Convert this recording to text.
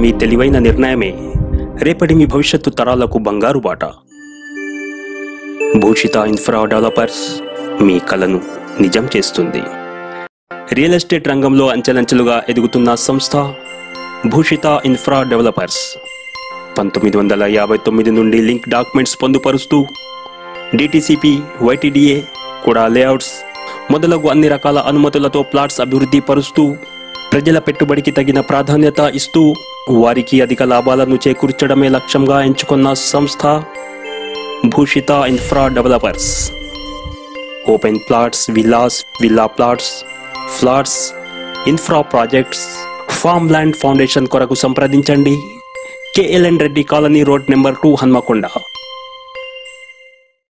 మీ తెలివైన నిర్ణయమే రేపటి మీ భవిష్యత్తు తరాలకు బంగారు బాట. భూషిత ఇన్ఫ్రా డెవలపర్స్ మీ కలను నిజం చేస్తుంది. రియల్ ఎస్టేట్ రంగంలో అంచెలంచెలుగా ఎదుగుతున్న సంస్థ భూషిత ఇన్ఫ్రా డెవలపర్స్ 1959 నుండి లింక్ డాక్యుమెంట్స్ పొందుపరుస్తూ డిటిసిపి, వైటిడిఏ కూడా లేఅవుట్స్ మొదలగు అన్ని రకాల అనుమతులతో ప్లాట్స్ అభివృద్ధి పరుస్తూ ప్రజల పెట్టుబడికి తగిన ప్రాధాన్యత ఇస్తూ వారికి అధిక లాభాలను చేకూర్చడమే లక్ష్యంగా ఎంచుకున్న సంస్థ Bhushita infra developers. Open plots, villas, villa plots, flats, infra projects, farm land foundation కొరకు సంప్రదించండి. KLN Reddy colony, road number 2, Hanamkonda.